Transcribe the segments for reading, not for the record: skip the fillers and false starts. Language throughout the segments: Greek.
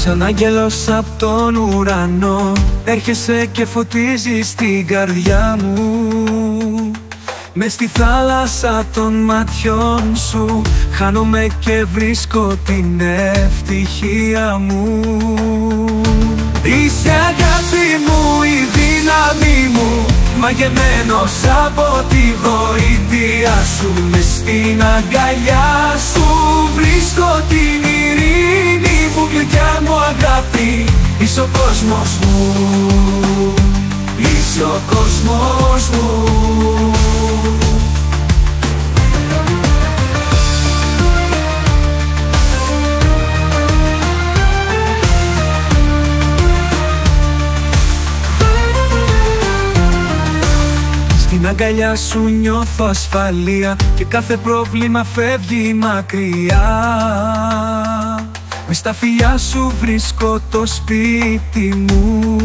Σαν άγγελος απ' τον ουρανό έρχεσαι και φωτίζεις την καρδιά μου. Μες στη θάλασσα των ματιών σου χάνομαι και βρίσκω την ευτυχία μου. Είσαι αγάπη μου, η δύναμη μου, μαγεμένος από τη βοήθεια σου. Μες στην αγκαλιά σου βρίσκω την ειρήνη μου, γλυκιά μου αγάπη. Είσαι ο κόσμος μου, είσαι ο κόσμος μου. Στην αγκαλιά σου νιώθω ασφαλεία και κάθε πρόβλημα φεύγει μακριά. Μες στα φιλιά σου βρίσκω το σπίτι μου.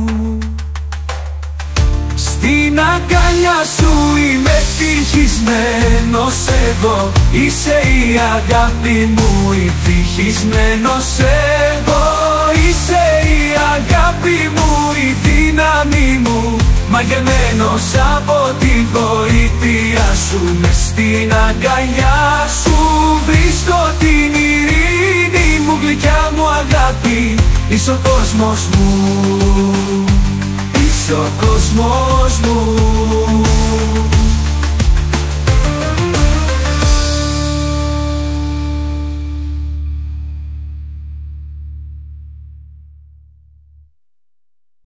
Στην αγκαλιά σου είμαι ευτυχισμένος εγώ. Είσαι η αγάπη μου, ευτυχισμένος εγώ. Είσαι η αγάπη μου, η δύναμη μου, μαγεμένος από τη βοήθεια σου. Μες στην αγκαλιά σου βρίσκω την ειρήνη μου, γλυκιά μου αγάπη. Είσαι ο κόσμος μου, είσαι ο κόσμος μου.